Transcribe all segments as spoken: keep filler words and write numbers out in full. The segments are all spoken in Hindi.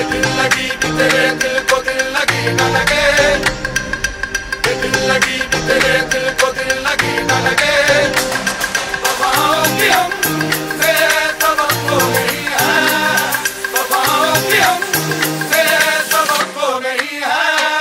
दिल लगी कि तेरे दिल को दिल लगी न लगे, दिल लगी कि तेरे दिल को दिल लगी न लगे। वफाओं की हमसे सबक हो गई है, वफाओं की हमसे सबक हो गई है।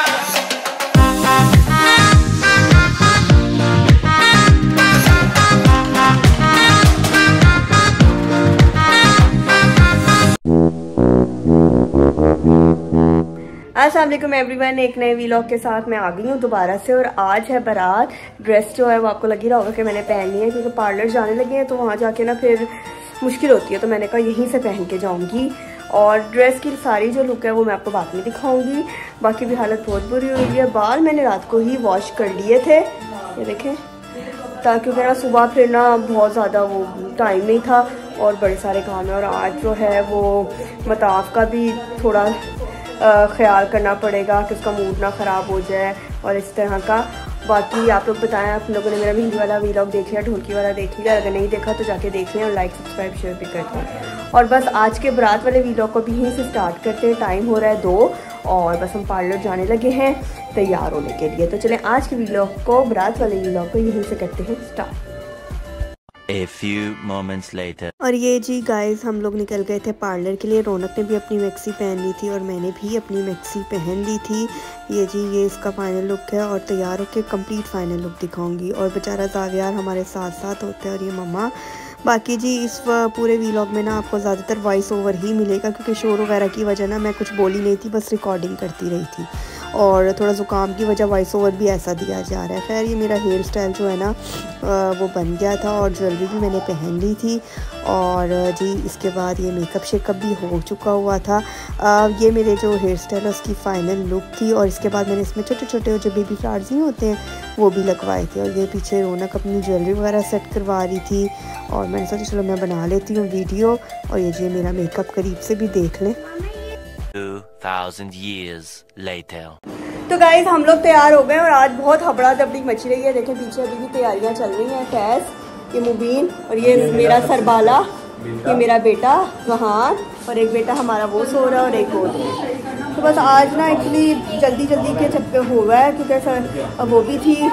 अस्सलाम वालेकुम एवरीवन, एक नए वीलॉग के साथ मैं आ गई हूँ दोबारा से। और आज है बारात। ड्रेस जो है वो आपको लगी रहा होगा कि मैंने पहन ली है, क्योंकि पार्लर जाने लगे हैं तो वहाँ जाके ना फिर मुश्किल होती है, तो मैंने कहा यहीं से पहन के जाऊँगी। और ड्रेस की सारी जो लुक है वो मैं आपको बाद में दिखाऊँगी। बाकी भी हालत बहुत बुरी हुई है। बाल मैंने रात को ही वॉश कर लिए थे, ये देखें, ताकि मेरा सुबह फिर ना बहुत ज़्यादा वो टाइम नहीं था और बड़े सारे काम है। और आज जो है वो मताफ का भी थोड़ा ख्याल करना पड़ेगा कि उसका मूड ना ख़राब हो जाए और इस तरह का। बाकी आप लोग बताएं, आप लोगों ने मेरा मेहंदी वाला वीलॉग देख लिया, ढोलकी वाला देख लिया? अगर नहीं देखा तो जाके देख लें और लाइक सब्सक्राइब शेयर भी कर दें। और बस आज के बारात वाले वीलॉग को भी यहीं से स्टार्ट करते हैं। टाइम हो रहा है दो और बस हम पार्लर जाने लगे हैं तैयार होने के लिए। तो चलें आज के वीलॉग को, बारात वाले वीलॉग को यहीं से करते हैं start. A few moments later. और ये जी गाइस, हम लोग निकल गए थे पार्लर के लिए। रौनक ने भी अपनी मैक्सी पहन ली थी और मैंने भी अपनी मैक्सी पहन ली थी। ये जी ये इसका फाइनल लुक है और तैयार होकर कंप्लीट फाइनल लुक दिखाऊंगी। और बेचारा जावियार हमारे साथ साथ होते हैं और ये मम्मा। बाकी जी इस पूरे वीलॉग में ना आपको ज़्यादातर वॉइस ओवर ही मिलेगा, क्योंकि शोर वगैरह की वजह ना मैं कुछ बोली नहीं थी, बस रिकॉर्डिंग करती रही थी। और थोड़ा ज़ुकाम की वजह वॉइस ओवर भी ऐसा दिया जा रहा है। खैर ये मेरा हेयर स्टाइल जो है ना वो बन गया था और ज्वेलरी भी मैंने पहन ली थी। और जी इसके बाद ये मेकअप शेकअप भी हो चुका हुआ था। आ, ये मेरे जो हेयर स्टाइल है उसकी फ़ाइनल लुक थी। और इसके बाद मैंने इसमें छोटे छोटे जो बेबी फ्लावर्स नहीं होते हैं वो भी लगवाए थे। और ये पीछे रौनक अपनी ज्वेलरी वगैरह सेट करवा रही थी और मैंने सोचा चलो मैं बना लेती हूँ वीडियो। और ये जी मेरा मेकअप करीब से भी देख लें। two thousand years later. तो गाइज हम लोग तैयार हो गए और आज बहुत हबड़ा दबड़ी मची रही है। देखें पीछे अभी भी तैयारियां चल रही हैं। फैज, ये मुबीन और ये मेरा सरबाला, ये मेरा बेटा वहाँ, और एक बेटा हमारा वो सो रहा है और एक वो। तो बस आज ना एक्चुअली जल्दी जल्दी के चक्कर हो रहा है, क्योंकि सर वो भी थी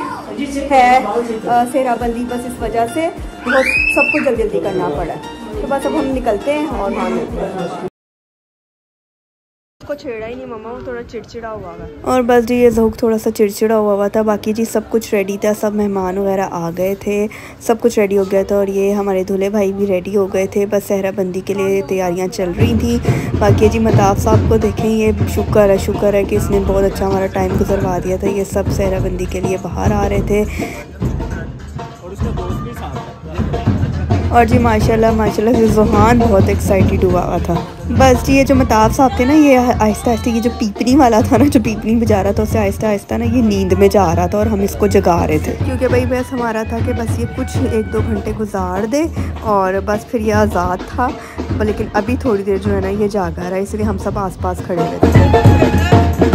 है सेहराबंदी, बस इस वजह से बहुत सब कुछ जल्दी जल्दी करना पड़ा। तो बस अब हम निकलते हैं और वहाँ मिलते हैं। को छेड़ा ही नहीं मम्मा, वो थोड़ा चिड़चिड़ा हुआ है। और बस जी ये ज़हूक थोड़ा सा चिड़चिड़ा हुआ हुआ था। बाकी जी सब कुछ रेडी था, सब मेहमान वगैरह आ गए थे, सब कुछ रेडी हो गया था। और ये हमारे दूल्हे भाई भी रेडी हो गए थे, बस सहराबंदी के लिए तैयारियां चल रही थी। बाकी जी मताफ साहब को देखें, ये शुक्र है शुक्र है कि इसने बहुत अच्छा हमारा टाइम गुजरवा दिया था। ये सब सहराबंदी के लिए बाहर आ रहे थे और जी माशाल्लाह माशाल्लाह से ज़ुहान बहुत एक्साइटेड हुआ था। बस जी ये जो मताफ साहब थे ना, ये आहिस्ता आहिस्ता ये जो पीपनी वाला था ना, जो पीपनी बजा रहा था, उससे आहिस्ता आहिस्ता ना ये नींद में जा रहा था और हम इसको जगा रहे थे, क्योंकि भाई बस हमारा था कि बस ये कुछ एक दो घंटे गुजार दे और बस फिर ये आज़ाद था। लेकिन अभी थोड़ी देर जो है ना ये जागा रहा है, इसलिए हम सब आस पास खड़े हुए थे।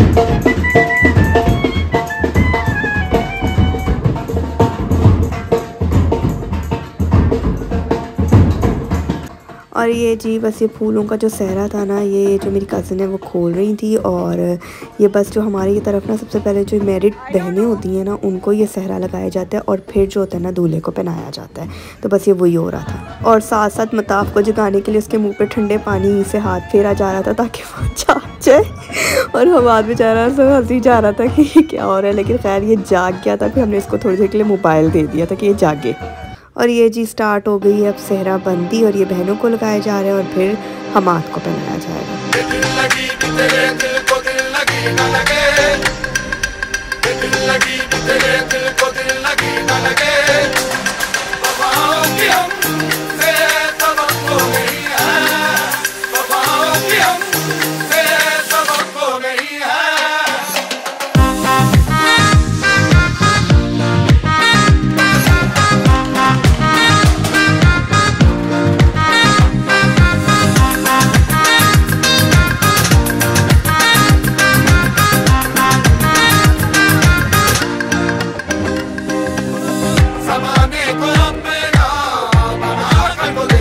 और ये जी बस ये फूलों का जो सहरा था ना, ये जो मेरी कज़न है वो खोल रही थी। और ये बस जो हमारी ये तरफ ना सबसे पहले जो मैरिड बहनें होती हैं ना, उनको ये सहरा लगाया जाता है और फिर जो होता है ना दूल्हे को पहनाया जाता है। तो बस ये वही हो रहा था। और साथ साथ मताफ को जगाने के लिए उसके मुंह पे ठंडे पानी से हाथ फेरा जा रहा था ताकि वो जाग जाए। और हमारा बेचारा सब हंसी जा रहा था कि ये क्या हो रहा है, लेकिन खैर ये जाग गया था। फिर हमने इसको थोड़ी देर के लिए मोबाइल दे दिया था कि ये जागे। और ये जी स्टार्ट हो गई है अब सहरा बंदी, और ये बहनों को लगाए जा रहे हैं और फिर हमाद को पहनाया जाएगा। ज़माने को अपना बना कर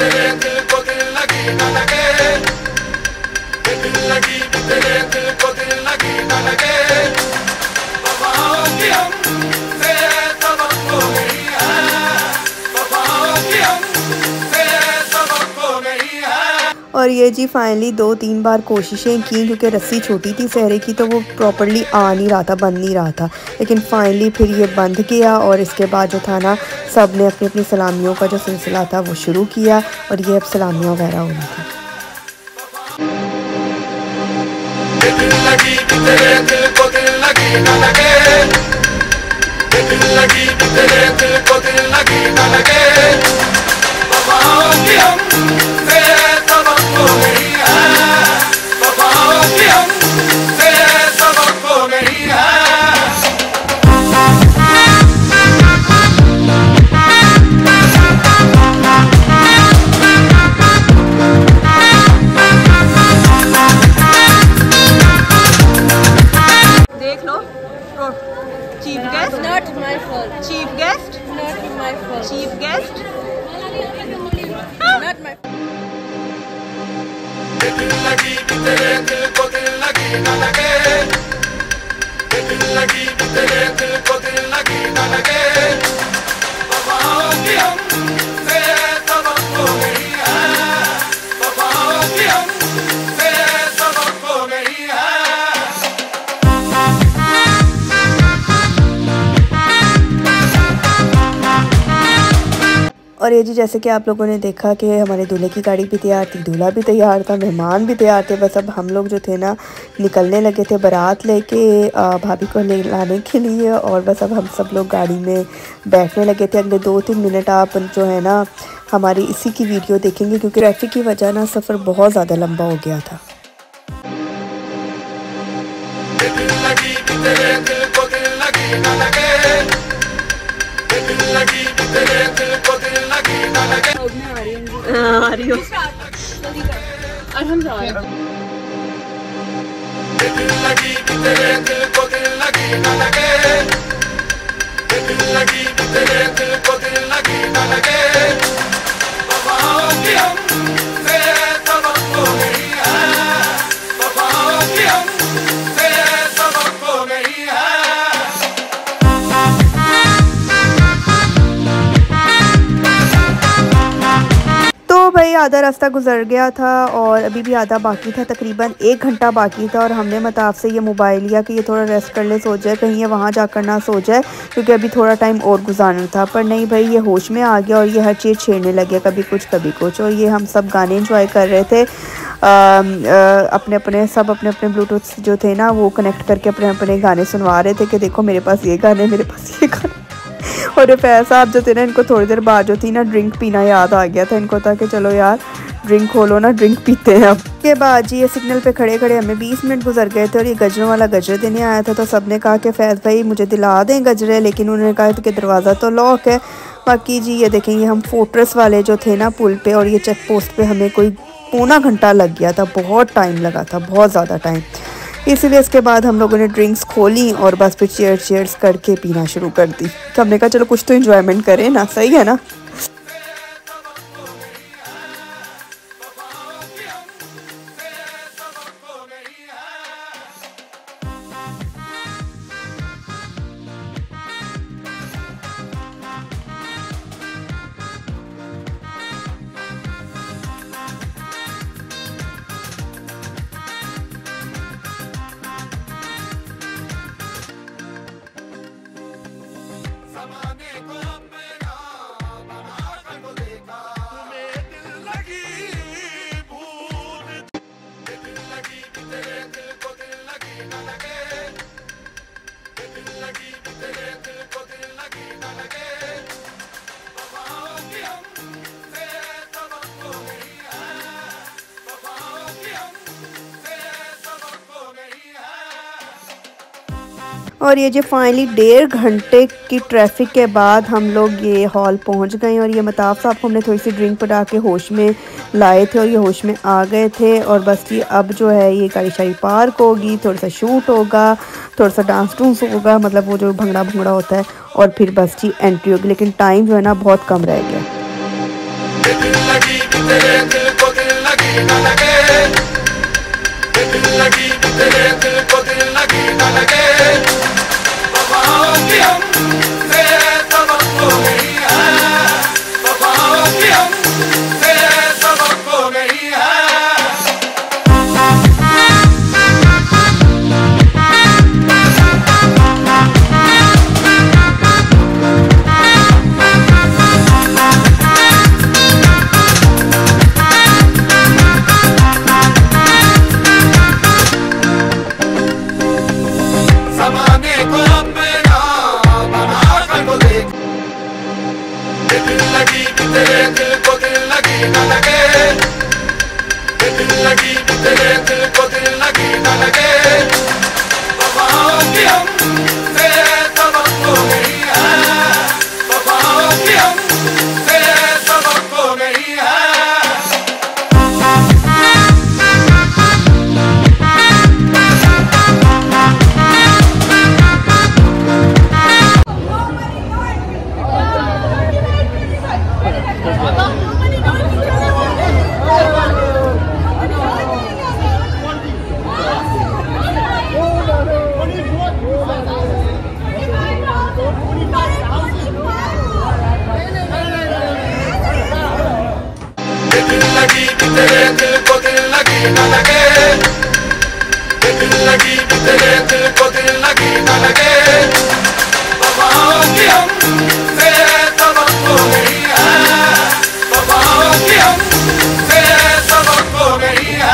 तेरे दिल को दिल लगी न लगे, दिल लगी भी तेरे दिल को दिल लगी न लगे, वफाओं की हमसे तवक्को नहीं है, वफाओं की हमसे तवक्को नहीं है। और ये जी फाइनली दो तीन बार कोशिशें की क्योंकि रस्सी छोटी थी सहरे की तो वो प्रॉपर्ली आ नहीं रहा था, बंद नहीं रहा था, लेकिन फाइनली फिर ये बंद किया और इसके बाद जो था ना सब ने अपनी अपनी सलामियों का जो सिलसिला था वो शुरू किया और ये अब सलामियाँ वगैरह हो रही थी। दिल लगी भी तेरे दिल को दिल लगी न लगे, दिल लगी भी तेरे दिल को दिल लगी न लगे, वफाओं की हमसे तवक्को नहीं है, वफाओं की हमसे तवक्को नहीं है। देख लो chief guest, Not my fault. Chief guest, Not my fault. Chief guest. Not my fault. दिल लगी भी तेरे दिल को दिल लगी न लगे, दिल लगी भी तेरे दिल को दिल लगी न लगे, वफाओं की हमसे तवक्को नहीं है, वफाओं की हमसे तवक्को नहीं है। और ये जी जैसे कि आप लोगों ने देखा कि हमारे दूल्हे की गाड़ी भी तैयार थी, दूल्हा भी तैयार था, मेहमान भी तैयार थे। बस अब हम लोग जो थे ना निकलने लगे थे बारात लेके भाभी को ले लाने के लिए, और बस अब हम सब लोग गाड़ी में बैठने लगे थे। अगले दो तीन मिनट आप जो है ना हमारी इसी की वीडियो देखेंगे क्योंकि ट्रैफिक की वजह ना सफ़र बहुत ज़्यादा लंबा हो गया था। दिल लगी भी तेरे दिल को दिल लगी न लगे, दिल लगी भी तेरे दिल को दिल लगी न लगे, आ रही हो और हम जा रहे हैं। दिल लगी भी तेरे दिल को दिल लगी न लगे, दिल लगी भी तेरे दिल को दिल लगी न लगे, वफाओं की हमसे तवक्को नहीं है, वफाओं की हमसे तवक्को नहीं है। तो भाई आधा रास्ता गुजर गया था और अभी भी आधा बाकी था, तकरीबन एक घंटा बाकी था। और हमने मताब से ये मोबाइल लिया कि ये थोड़ा रेस्ट कर ले, सो जाए, कहीं ये वहाँ जाकर ना सो जाए क्योंकि अभी थोड़ा टाइम और गुजारना था। पर नहीं भाई, ये होश में आ गया और ये हर चीज़ छेड़ने लगे, कभी कुछ कभी कुछ। और ये हम सब गाने इंजॉय कर रहे थे, आ, आ, अपने अपने सब अपने अपने ब्लूटूथ जो थे ना वो कनेक्ट करके अपने अपने गाने सुनवा रहे थे कि देखो मेरे पास ये गाने, मेरे पास ये गाने। और ये फैज़ साहब जो थे ना, इनको थोड़ी देर बाद जो थी ना ड्रिंक पीना याद आ गया था। इनको था कि चलो यार ड्रिंक खोलो ना, ड्रिंक पीते हैं। अब के बाद जी ये सिग्नल पे खड़े खड़े हमें बीस मिनट गुजर गए थे और ये गजरों वाला गजरे देने आया था। तो सब ने कहा कि फैज़ भाई मुझे दिला दें गजरे, लेकिन उन्होंने कहा कि दरवाज़ा तो लॉक है। बाकी जी ये देखेंगे हम फोर्ट्रेस वाले जो थे ना पुल पे, और ये चेक पोस्ट पे हमें कोई पौना घंटा लग गया था, बहुत टाइम लगा था, बहुत ज़्यादा टाइम। इसीलिए इसके बाद हम लोगों ने ड्रिंक्स खोली और बस फिर चेयर्स चेयर्स करके पीना शुरू कर दी। तो हमने कहा चलो कुछ तो एंजॉयमेंट करें ना, सही है ना। और ये जो फाइनली डेढ़ घंटे की ट्रैफिक के बाद हम लोग ये हॉल पहुंच गए। और ये मताब साहब को हमने थोड़ी सी ड्रिंक पटा के होश में लाए थे और ये होश में आ गए थे। और बस ये अब जो है ये गाड़ी शाड़ी पार्क होगी, थोड़ा सा शूट होगा, थोड़ा सा डांस डूंस होगा, मतलब वो जो भंगड़ा भंगड़ा होता है, और फिर बस जी एंट्री होगी। लेकिन टाइम जो है ना बहुत कम रह गया। दिल लगी भी तेरे दिल को दिल लगी न लगे, दिल लगी भी तेरे दिल को दिल लगी न लगे, वफाओं की हमसे तवक्को नहीं है, वफाओं की हमसे तवक्को नहीं है। ज़माने को अपना बना कर को देख, दिल लगी भी तेरे दिल को दिल लगी न लगे, दिल लगी भी तेरे दिल को दिल लगी न लगे, वफाओं की हमसे तवक्को नहीं है, वफाओं की हमसे तवक्को नहीं है। दिल लगी भी तेरे दिल को दिल लगी न लगे, दिल लगी भी तेरे दिल को दिल लगी न लगे, वफाओं की हमसे तवक्को नहीं है, वफाओं की हमसे तवक्को नहीं है।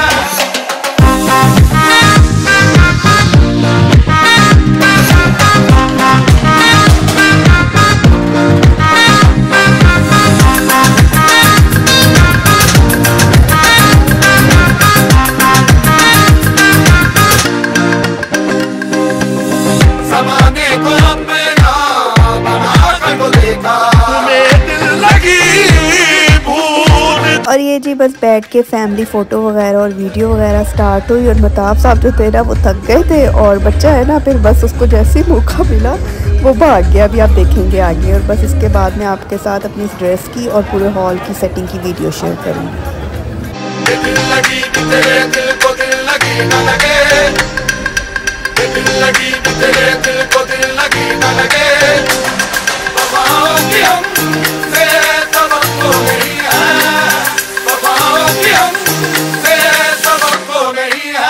ज़माने को अपना बना कर को देखा, तुम्हें दिल लगी भूल। और ये जी बस बैठ के फैमिली फ़ोटो वगैरह और वीडियो वगैरह स्टार्ट हुई और महताब साहब जो थे ना वो थक गए थे और बच्चा है ना फिर बस उसको जैसे ही मौका मिला वो भाग गया। अभी आप देखेंगे आगे। और बस इसके बाद मैं आपके साथ अपनी इस ड्रेस की और पूरे हॉल की सेटिंग की वीडियो शेयर करूँगी। दिल लगी भी तेरे दिल को दिल लगी न लगे, दिल लगी भी तेरे दिल को दिल लगी न लगे, वफाओं की हमसे तवक्को नहीं है, वफाओं की हमसे तवक्को नहीं है।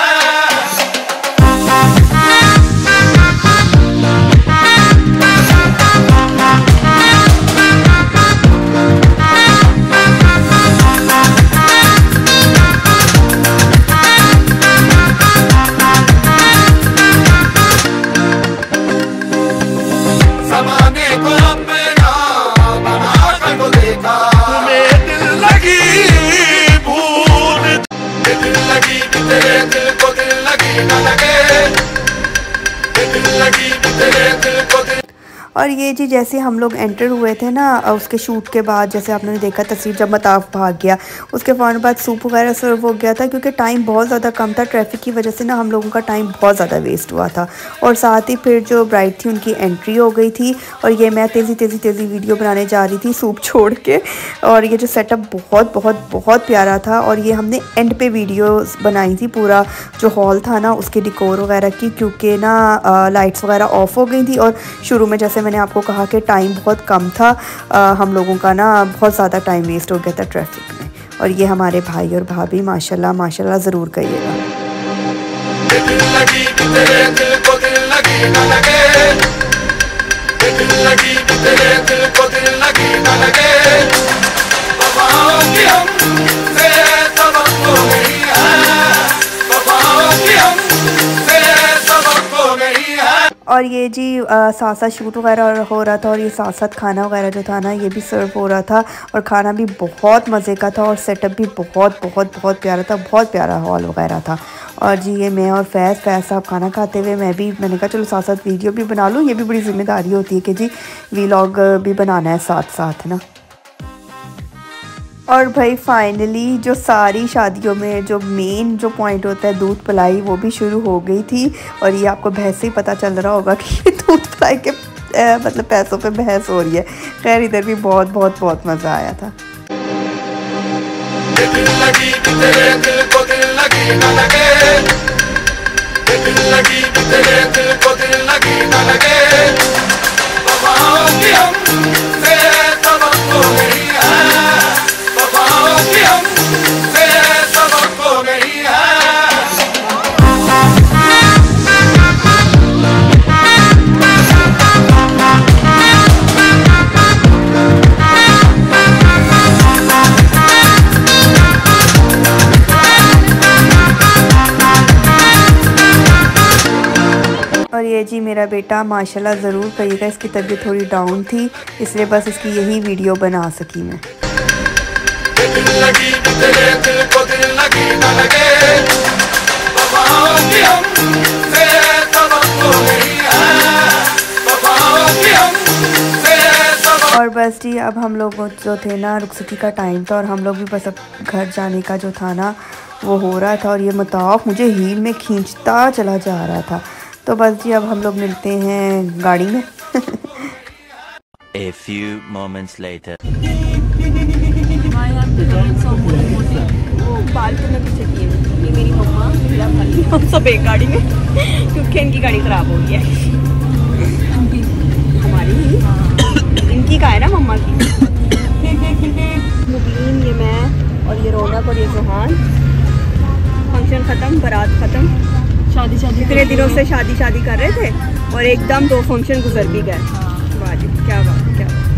ज़माने को अपना बना कर को देखा, तुम्हें दिल लगी भूल, दिल लगी भी तेरे दिल को दिल लगी न लगे, दिल लगी भी तेरे दिल को दिल। और ये जी जैसे हम लोग एंटर हुए थे ना उसके शूट के बाद, जैसे आपने देखा तस्वीर जब मताफ भाग गया उसके फ़ौरन बाद सूप वगैरह सर्व हो गया था क्योंकि टाइम बहुत ज़्यादा कम था। ट्रैफिक की वजह से ना हम लोगों का टाइम बहुत ज़्यादा वेस्ट हुआ था। और साथ ही फिर जो ब्राइड थी उनकी एंट्री हो गई थी और ये मैं तेज़ी तेज़ी तेज़ी वीडियो बनाने जा रही थी सूप छोड़ के। और ये जो सेटअप बहुत बहुत बहुत प्यारा था और ये हमने एंड पे वीडियो बनाई थी पूरा जो हॉल था ना उसके डिकोर वगैरह की, क्योंकि ना लाइट्स वगैरह ऑफ हो गई थी और शुरू में जैसे मैंने आपको कहा कि टाइम बहुत कम था, आ, हम लोगों का ना बहुत ज़्यादा टाइम वेस्ट हो गया था ट्रैफिक में। और ये हमारे भाई और भाभी माशाल्लाह माशाल्लाह ज़रूर कहिएगा। दिल लगी भी तेरे दिल को दिल लगी न लगे, दिल लगी भी तेरे दिल को दिल लगी न लगे, वफाओं की हमसे तवक्को नहीं है, वफाओं की हमसे तवक्को नहीं है। और ये जी साथ साथ शूट वगैरह हो रहा था और ये साथ साथ खाना वगैरह जो था ना ये भी सर्व हो रहा था और खाना भी बहुत मज़े का था और सेटअप भी बहुत बहुत बहुत प्यारा था, बहुत प्यारा हॉल वगैरह था। और जी ये मैं और फैज़ फैज़ साहब खाना खाते हुए मैं भी मैंने कहा चलो साथ साथ वीडियो भी बना लूँ, ये भी बड़ी ज़िम्मेदारी होती है कि जी वीलॉग भी बनाना है साथ साथ ना। और भाई फाइनली जो सारी शादियों में जो मेन जो पॉइंट होता है दूध पिलाई वो भी शुरू हो गई थी। और ये आपको बहस से ही पता चल रहा होगा कि ये दूध पिलाई के आ, मतलब पैसों पे बहस हो रही है। खैर इधर भी बहुत बहुत बहुत मज़ा आया था। ये दिल लगी भी तेरे दिल को दिल लगी न लगे, ये दिल लगी भी तेरे दिल को दिल लगी न लगे। वफाओं की हमसे सबक तो नहीं है, वफाओं की हमसे सबक तो नहीं है। और ये जी मेरा बेटा माशाल्लाह ज़रूर कहिएगा, इसकी तबीयत थोड़ी डाउन थी इसलिए बस इसकी यही वीडियो बना सकी मैं। ये दिल लगी भी तेरे दिल को दिल लगी न लगे, वफाओं की हमसे सबक तो नहीं है, वफाओं की हमसे सबक। और बस जी अब हम लोग जो थे ना रुखसती का टाइम था और हम लोग भी बस अब घर जाने का जो था ना वो हो रहा था और ये मताफ मुझे हील में खींचता चला जा रहा था। तो बस जी अब हम लोग मिलते हैं गाड़ी में। A few moments later. वो बाल तो मैं पीछे किए, ये मेरी मम्मा मेरा भाई हम सब एक गाड़ी में क्योंकि इनकी गाड़ी ख़राब हो गई है। हमारी इनकी का है ना मम्मा की। मुबीन, ये मैं और ये रौनक और ये जोहान। फंक्शन ख़त्म, बारात ख़त्म, शादी शादी इतने दिनों से शादी शादी कर रहे थे और एकदम दो फंक्शन गुजर भी गए। वाह जी, क्या बात क्या बात।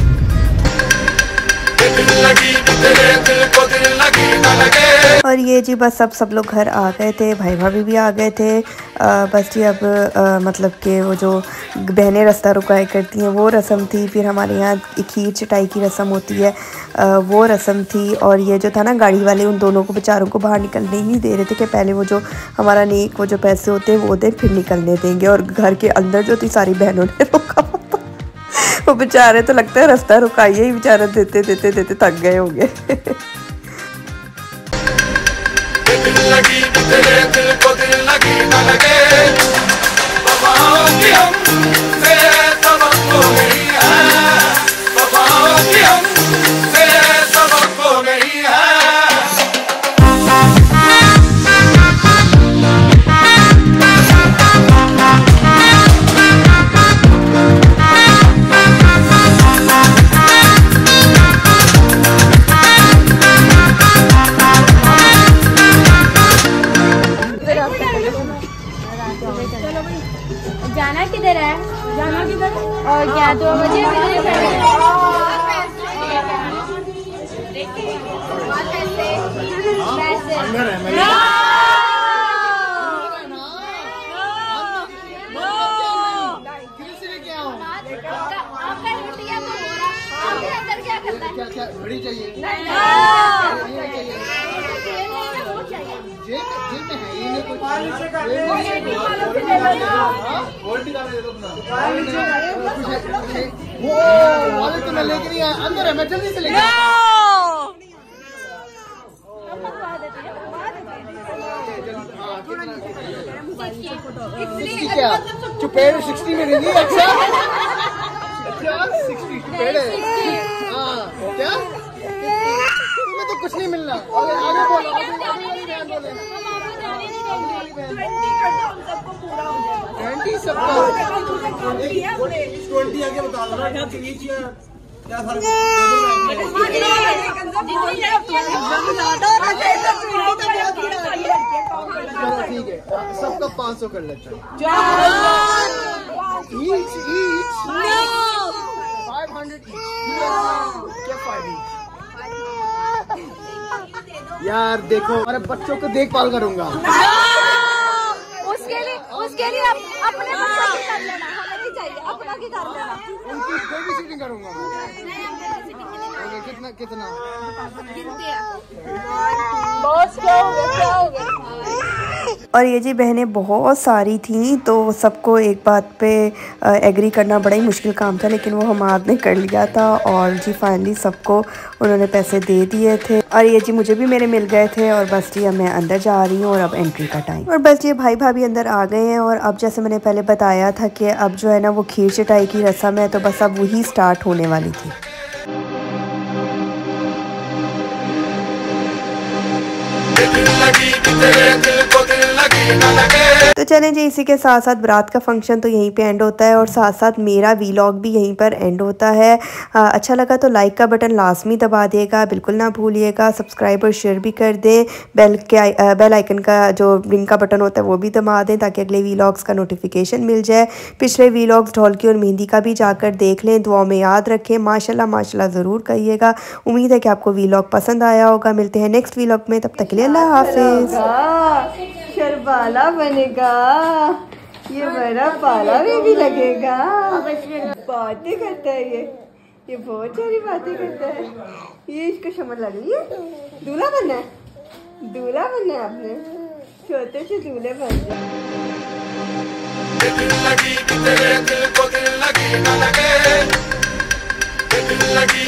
ये दिल लगी भी तेरे दिल को दिल लगी न लगे। और ये जी बस अब सब लोग घर आ गए थे, भाई भाभी भी आ गए थे। आ, बस जी अब आ, मतलब कि वो जो बहनें रास्ता रुकाया करती हैं वो रस्म थी, फिर हमारे यहाँ खीर चटाई की रस्म होती है आ, वो रस्म थी। और ये जो था ना गाड़ी वाले उन दोनों को बेचारों को बाहर निकलने ही नहीं दे रहे थे कि पहले वो जो हमारा नेक वो जो पैसे होते हैं वो दे फिर निकलने देंगे। और घर के अंदर जो थी सारी बहनों ने रोका वो बेचारे तो लगता है रास्ता रुकाइए ही, बेचारे देते देते देते थक गए होंगे। ये दिल लगी भी तेरे दिल को दिल लगी न लगे, वफाओं की हमसे सबक तो नहीं है, वफाओं की हमसे सबक तो नहीं है। जाना किधर है? जाना किधर है? और क्या दो बजे घड़ी चाहिए, जेब में है ही नहीं कुछ। वो वाले तो मैं लेके नहीं आया, अंदर है, मैं जल्दी से लेके क्या चुपेड़ सिक्सटी में नहीं। अच्छा अच्छा सिक्सटी चुपेड़ है। हाँ क्या तुम्हें तो कुछ नहीं मिलना। आगे आगे बोलो, आगे बोले ट्वेंटी सबका ट्वेंटी आगे बता दो ना, क्या फर्क है? ठीक है सबका पाँच सौ कर लेते हैं। ईच ईच फाइव हंड्रेड क्या फाइव यार देखो हमारे बच्चों को देखभाल करूंगा। उसके लिए उसके लिए अप, अपने बच्चों की कर लेना, हमें नहीं चाहिए, अपना की कर लेना। उनकी बेबी सिटिंग करूंगा मैं। कितना कितना बॉस क्या हो गया क्या हो गया? और ये जी बहनें बहुत सारी थीं तो सबको एक बात पे एग्री करना बड़ा ही मुश्किल काम था, लेकिन वो हमाद ने कर लिया था और जी फाइनली सबको उन्होंने पैसे दे दिए थे। और ये जी मुझे भी मेरे मिल गए थे। और बस जी अब मैं अंदर जा रही हूँ और अब एंट्री का टाइम। और बस ये भाई भाभी अंदर आ गए हैं। और अब जैसे मैंने पहले बताया था कि अब जो है ना वो खीर चटाई की रस्म है, तो बस अब वही स्टार्ट होने वाली थी। लगी कि तेरे दिल को दिल लगी न लगे। तो चलें जी, इसी के साथ साथ बारात का फंक्शन तो यहीं पे एंड होता है और साथ साथ मेरा वीलॉग भी यहीं पर एंड होता है। आ, अच्छा लगा तो लाइक का बटन लाजमी दबा देगा, बिल्कुल ना भूलिएगा। सब्सक्राइब और शेयर भी कर दें। बेल के आ, बेल आइकन का जो रिंग का बटन होता है वो भी दबा दें ताकि अगले वीलॉग्स का नोटिफिकेशन मिल जाए। पिछले वीलॉग्स ढोलकी और मेहंदी का भी जाकर देख लें, दुआ में याद रखें। माशाल्लाह माशाल्लाह ज़रूर कहिएगा। उम्मीद है कि आपको वीलॉग पसंद आया होगा। मिलते हैं नेक्स्ट वीलॉग में, तब तक के लिए अल्लाह हाफिज़। शरबाला बनेगा, ये बड़ा पाला में भी लगेगा। बातें करता है ये ये बहुत सारी बातें करता है। ये इसको समझ लग रही है। दूल्हा बनना है, दूल्हा बनना है आपने, छोटे से दूल्हे बन जाए। दिल लगी कि तेरे दिल को दिल लगी न लगे, दिल लगी